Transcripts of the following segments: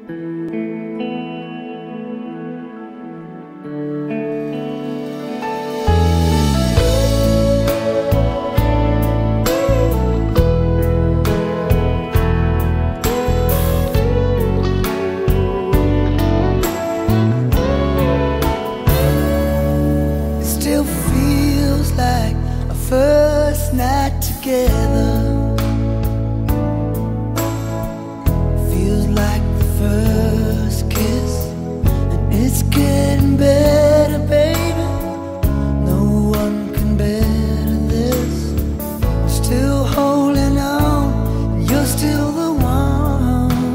First night together feels like the first kiss, and it's getting better, baby. No one can better this. I'm still holding on, and you're still the one.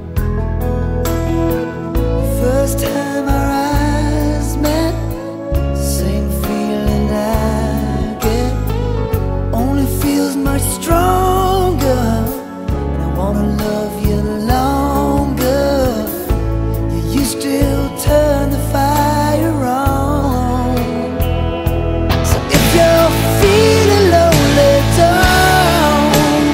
First time our eyes met, same feeling feels much stronger, and I wanna love you longer. You still turn the fire on. So if you're feeling lonely, don't.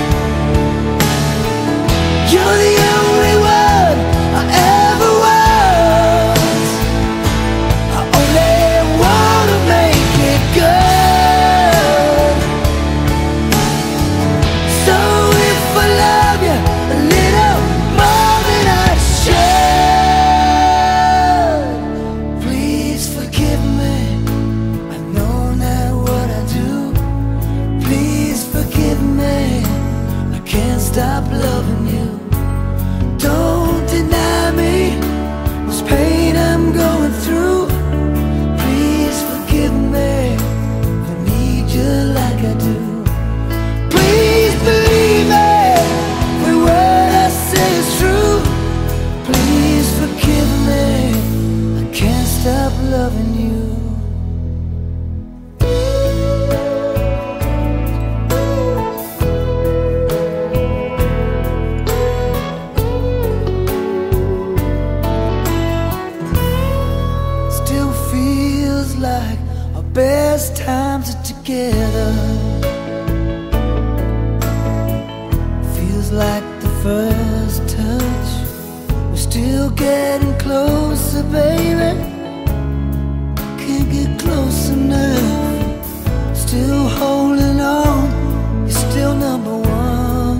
You're the only one I ever was. I only wanna make it good. Stop loving you. Don't deny me this pain I'm going through. Please forgive me if I need you like I do. Please believe me, every word I say is true. Please forgive me, I can't stop loving you. Like our best times are together. Feels like the first touch. We're still getting closer, baby. Can't get close enough. Still holding on. You're still number one.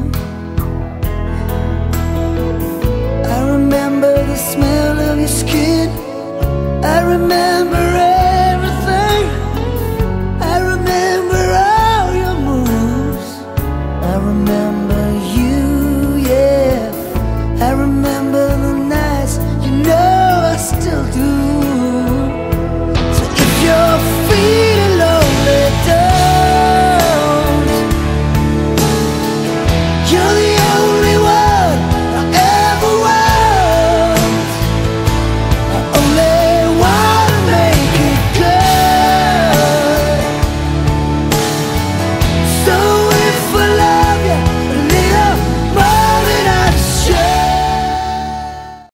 I remember the smell of your skin. I remember everything. I remember all your moves. I remember